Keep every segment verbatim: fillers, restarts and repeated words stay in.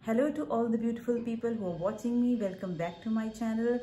Hello to all the beautiful people who are watching me. Welcome back to my channel.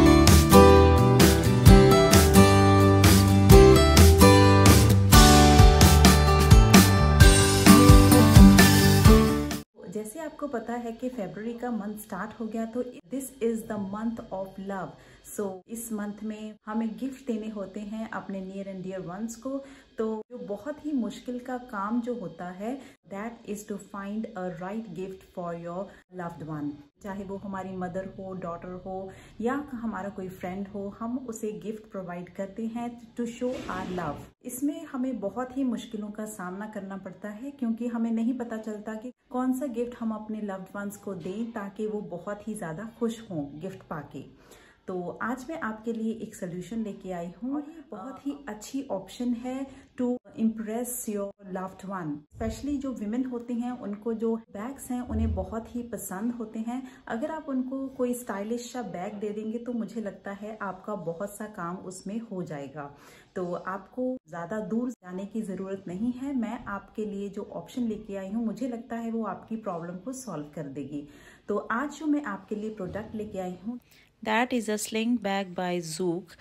जैसे आपको पता है कि फरवरी का मंथ स्टार्ट हो गया, तो this is the month of love. So इस मंथ में हमें गिफ्ट देने होते हैं अपने नियर एंड डियर वंस को। तो जो बहुत ही मुश्किल का काम जो होता है, that is to find a right gift for your loved one. चाहे वो हमारी मदर हो, डॉटर हो या हमारा कोई फ्रेंड हो, हम उसे गिफ्ट प्रोवाइड करते हैं टू शो आवर लव। इसमें हमें बहुत ही मुश्किलों का सामना करना पड़ता है, क्योंकि हमें नहीं पता चलता कि कौन सा गिफ्ट हम अपने लव्ड वंस को दें ताकि वो बहुत ही ज्यादा खुश हों गिफ्ट पाके। तो आज मैं आपके लिए एक सोल्यूशन लेके आई हूँ और ये बहुत ही अच्छी ऑप्शन है to impress your loved one. Specially जो विमेन होती हैं, उनको जो बैग्स हैं उन्हें बहुत ही पसंद होते हैं। अगर आप उनको कोई स्टाइलिश सा बैग दे देंगे तो मुझे लगता है आपका बहुत सा काम उसमें हो जाएगा। तो आपको ज्यादा दूर जाने की जरूरत नहीं है। मैं आपके लिए जो ऑप्शन लेके आई हूँ, मुझे लगता है वो आपकी प्रॉब्लम को सॉल्व कर देगी। तो आज जो मैं आपके लिए प्रोडक्ट लेके आई हूँ, that is a sling bag by Zouk.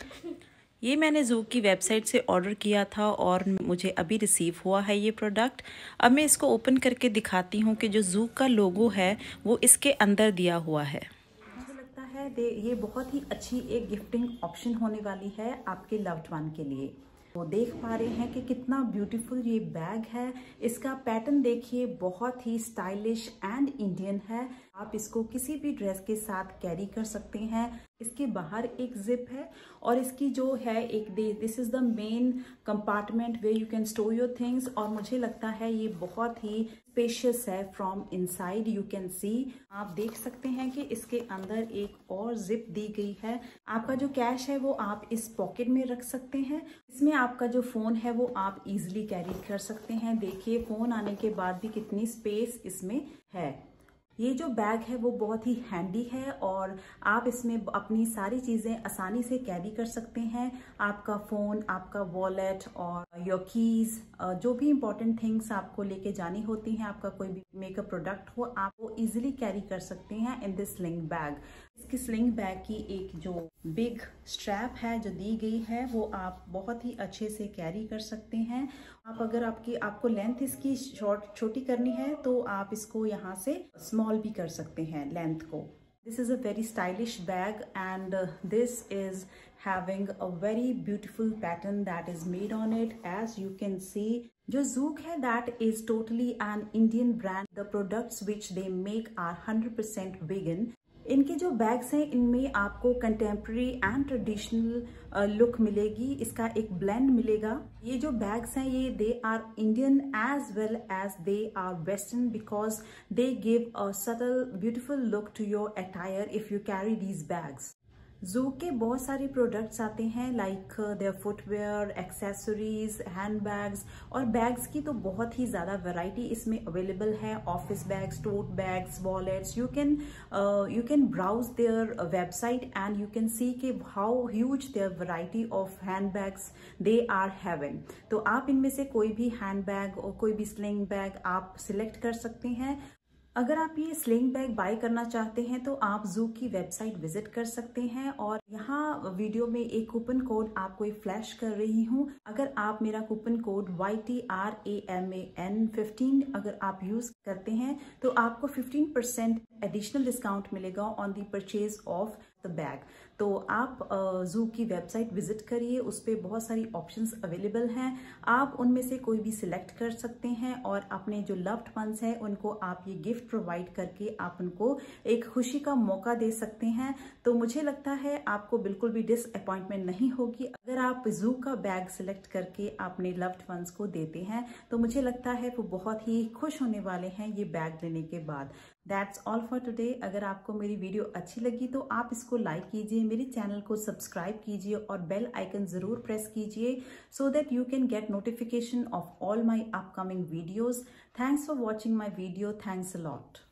ये मैंने ज़ूक की वेबसाइट से ऑर्डर किया था और मुझे अभी रिसीव हुआ है ये प्रोडक्ट। अब मैं इसको ओपन करके दिखाती हूँ कि जो ज़ूक का लोगो है वो इसके अंदर दिया हुआ है। मुझे लगता है ये बहुत ही अच्छी एक गिफ्टिंग ऑप्शन होने वाली है आपके लव्ड वन के लिए। वो देख पा रहे हैं कि कितना ब्यूटीफुल ये बैग है। इसका पैटर्न देखिए, बहुत ही स्टाइलिश एंड इंडियन है। आप इसको किसी भी ड्रेस के साथ कैरी कर सकते हैं। इसके बाहर एक जिप है और इसकी जो है एक दे this is the main compartment where you can store your things. और मुझे लगता है ये बहुत ही स्पेशियस है। From inside you can see, आप देख सकते हैं कि इसके अंदर एक और जिप दी गई है। आपका जो कैश है वो आप इस पॉकेट में रख सकते हैं। इसमें आपका जो फोन है वो आप इजिली कैरी कर सकते हैं। देखिए फोन आने के बाद भी कितनी स्पेस इसमें है। ये जो बैग है वो बहुत ही हैंडी है और आप इसमें अपनी सारी चीजें आसानी से कैरी कर सकते हैं। आपका फोन, आपका वॉलेट और योर कीज, जो भी इंपॉर्टेंट थिंग्स आपको लेके जानी होती हैं, आपका कोई भी मेकअप प्रोडक्ट हो, आप वो इजिली कैरी कर सकते हैं इन दिस स्लिंग बैग। इसकी स्लिंग बैग की एक जो बिग स्ट्रैप है जो दी गई है वो आप बहुत ही अच्छे से कैरी कर सकते हैं। आप अगर आपकी आपको लेंथ इसकी शॉर्ट छोटी करनी है तो आप इसको यहाँ से स्मॉल भी कर सकते हैं लेंथ को। This is a very stylish bag and this is having a very beautiful pattern that is made on it. As you can see, जो ज़ूक है that is totally an Indian brand. The products which they make are one hundred percent vegan. इनके जो bags हैं इनमें आपको contemporary and traditional look मिलेगी। इसका एक ब्लेंड मिलेगा। ये जो बैग्स हैं ये they are Indian as well as they are western, because they give a subtle beautiful look to your attire if you carry these bags. Zouk के बहुत सारे प्रोडक्ट्स आते हैं like their footwear, accessories, hand bags और bags की तो बहुत ही ज़्यादा वैरायटी इसमें अवेलेबल है। Office bags, tote bags, wallets, you can you can browse their website and you can see के how huge their variety of hand bags they are having. तो आप इनमें से कोई भी हैंड बैग और कोई भी स्लिंग बैग आप सिलेक्ट कर सकते हैं। अगर आप ये स्लिंग बैग बाय करना चाहते हैं तो आप ज़ूक की वेबसाइट विजिट कर सकते हैं और यहाँ वीडियो में एक कूपन कोड आपको एक फ्लैश कर रही हूँ। अगर आप मेरा coupon code Y T R A M A N fifteen अगर आप यूज करते हैं तो आपको फिफ्टीन परसेंट एडिशनल डिस्काउंट मिलेगा on the purchase of the bag. तो आप ज़ूक की वेबसाइट विजिट करिए, उस पर बहुत सारी ऑप्शंस अवेलेबल हैं। आप उनमें से कोई भी सिलेक्ट कर सकते हैं और अपने जो लव्ड वंस हैं उनको आप ये गिफ्ट प्रोवाइड करके आप उनको एक खुशी का मौका दे सकते हैं। तो मुझे लगता है आपको बिल्कुल भी डिसअपॉइंटमेंट नहीं होगी अगर आप ज़ूक का बैग सिलेक्ट करके अपने लव्ड वंस को देते हैं। तो मुझे लगता है वो बहुत ही खुश होने वाले हैं ये बैग लेने के बाद। That's all for today. अगर आपको मेरी वीडियो अच्छी लगी तो आप इसको लाइक कीजिए, मेरे चैनल को सब्सक्राइब कीजिए और बेल आइकन जरूर प्रेस कीजिए so that you can get notification of all my upcoming videos. Thanks for watching my video. Thanks a lot.